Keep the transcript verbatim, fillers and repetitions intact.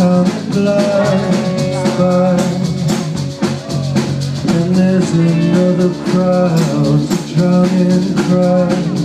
counting lights by, and there's another crowd drowning cry.